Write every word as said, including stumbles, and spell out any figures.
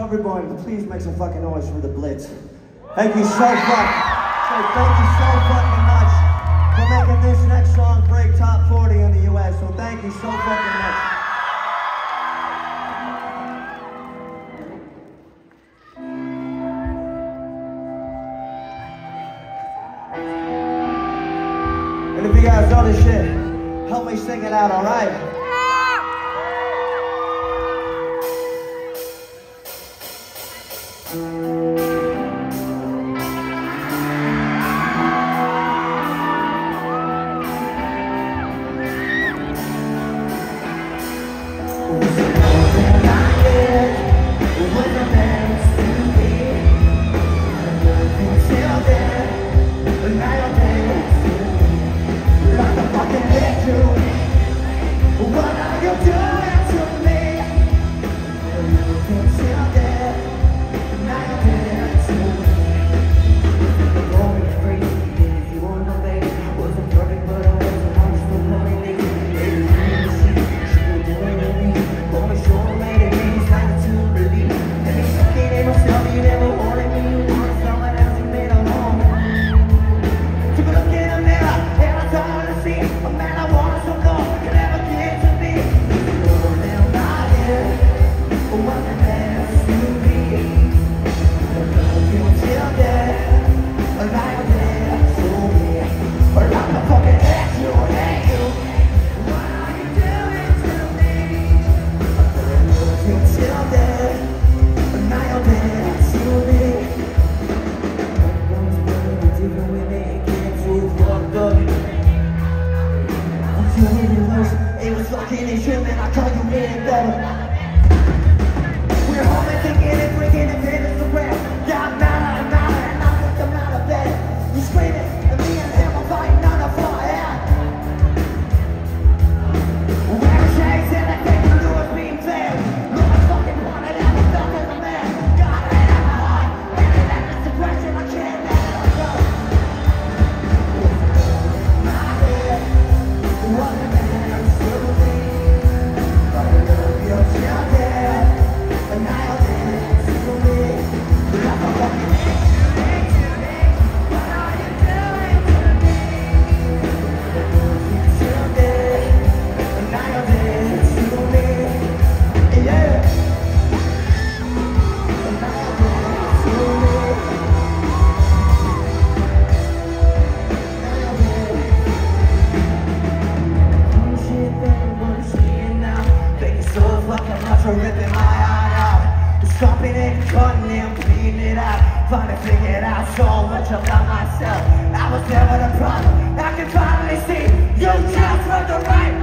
everyone, please make some fucking noise for the Blitz. Thank you so fuck. So thank you so fucking much for making this next song break top forty in the U S. So thank you so fucking much. And if you guys know this shit, help me sing it out, alright? I was never the problem. I can finally see you just for the right.